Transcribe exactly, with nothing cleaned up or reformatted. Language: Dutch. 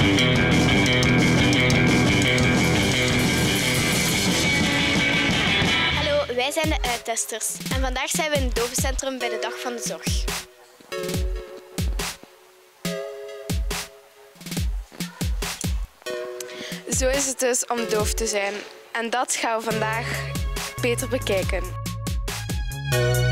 Hallo, wij zijn de uittesters en vandaag zijn we in het dovencentrum bij de Dag van de Zorg. Zo is het dus om doof te zijn en dat gaan we vandaag beter bekijken.